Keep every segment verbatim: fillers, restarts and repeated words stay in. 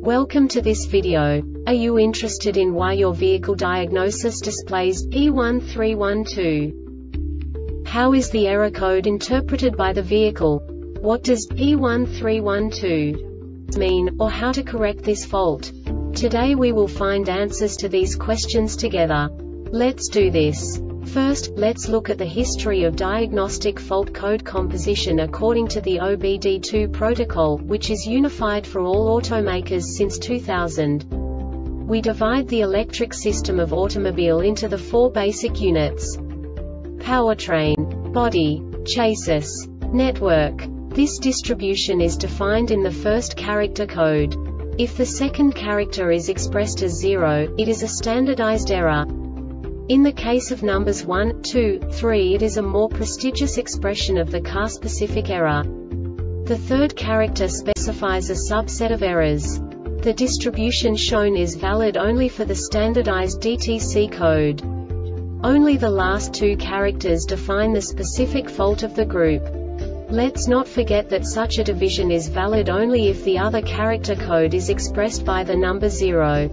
Welcome to this video. Are you interested in why your vehicle diagnosis displays E one three one two? How is the error code interpreted by the vehicle? What does E one three one two mean, or how to correct this fault? Today we will find answers to these questions together. Let's do this. First, let's look at the history of diagnostic fault code composition according to the O B D two protocol, which is unified for all automakers since two thousand. We divide the electric system of automobile into the four basic units: powertrain, body, chassis, network. This distribution is defined in the first character code. If the second character is expressed as zero, it is a standardized error. In the case of numbers one, two, three, it is a more prestigious expression of the car-specific error. The third character specifies a subset of errors. The distribution shown is valid only for the standardized D T C code. Only the last two characters define the specific fault of the group. Let's not forget that such a division is valid only if the other character code is expressed by the number zero.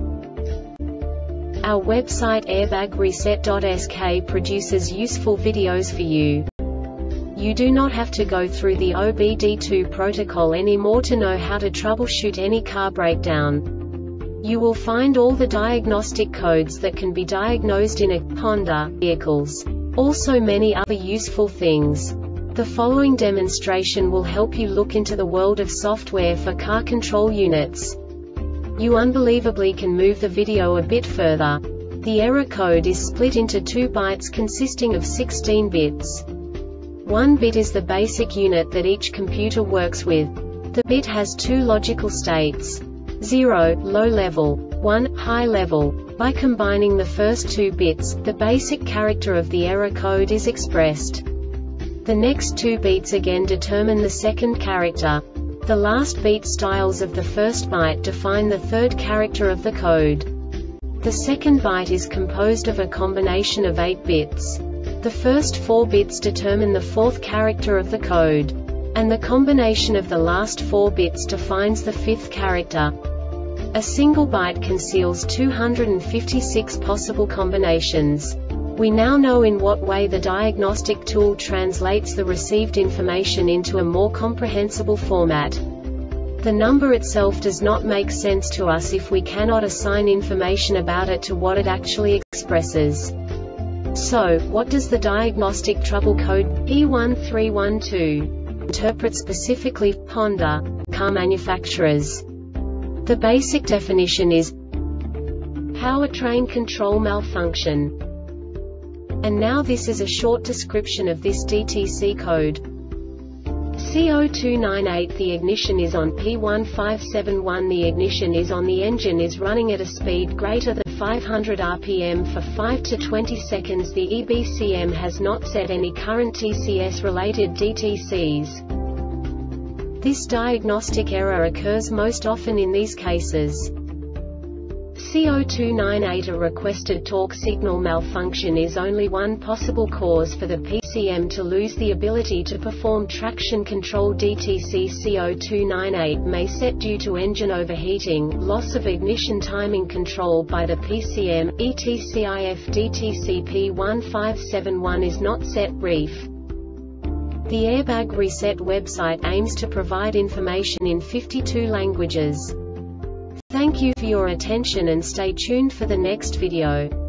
Our website airbag reset dot S K produces useful videos for you. You do not have to go through the O B D two protocol anymore to know how to troubleshoot any car breakdown. You will find all the diagnostic codes that can be diagnosed in a Honda vehicles. Also many other useful things. The following demonstration will help you look into the world of software for car control units. You unbelievably can move the video a bit further. The error code is split into two bytes consisting of sixteen bits. One bit is the basic unit that each computer works with. The bit has two logical states: zero, low level, one, high level. By combining the first two bits, the basic character of the error code is expressed. The next two bits again determine the second character. The last beat styles of the first byte define the third character of the code. The second byte is composed of a combination of eight bits. The first four bits determine the fourth character of the code. And the combination of the last four bits defines the fifth character. A single byte conceals two hundred fifty-six possible combinations. We now know in what way the diagnostic tool translates the received information into a more comprehensible format. The number itself does not make sense to us if we cannot assign information about it to what it actually expresses. So, what does the diagnostic trouble code E one three one two interpret specifically for Honda car manufacturers? The basic definition is powertrain control malfunction. And now this is a short description of this D T C code. C zero two nine eight The ignition is on. P one five seven one The ignition is on. The engine is running at a speed greater than five hundred R P M for five to twenty seconds. The E B C M has not set any current T C S-related D T Cs. This diagnostic error occurs most often in these cases. C zero two nine eight A requested torque signal malfunction is only one possible cause for the P C M to lose the ability to perform traction control D T C. C zero two nine eight may set due to engine overheating, loss of ignition timing control by the P C M, et cetera. If D T C P one five seven one is not set, ref. The Airbag Reset website aims to provide information in fifty-two languages. Thank you for your attention and stay tuned for the next video.